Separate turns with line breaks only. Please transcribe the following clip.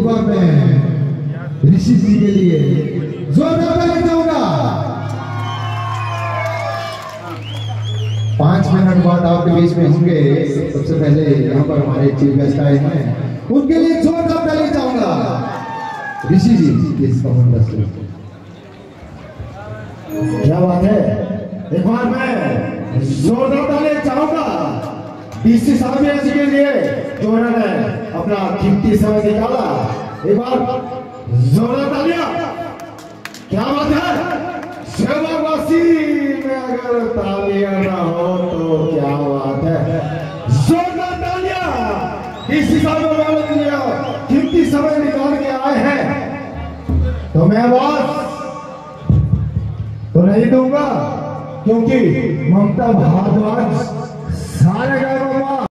बार मैं ऋषि जी के लिए जोरदार ताली चाहूंगा। 5 मिनट बाद आपके बीच में होंगे। सबसे पहले यहाँ पर हमारे चीफ गेस्ट आए हैं, उनके लिए जोरदार ताली चाहूंगा। Rishi ji please come on the stage.
क्या बात है, एक बार मैं जोरदार ताली चाहूंगा डीसी साहब जी के लिए जो उन्होंने अपना कीमती समय निकाला। एक बार जोरदार तालियां। क्या बात है, सेवावासी में अगर तालियां ना हो तो क्या बात है। जोरदार तालियां डीसी साहब को कीमती समय निकाल के आए हैं, तो मैं आवाज तो नहीं दूंगा क्योंकि ममता भारद्वाज सारे गाँव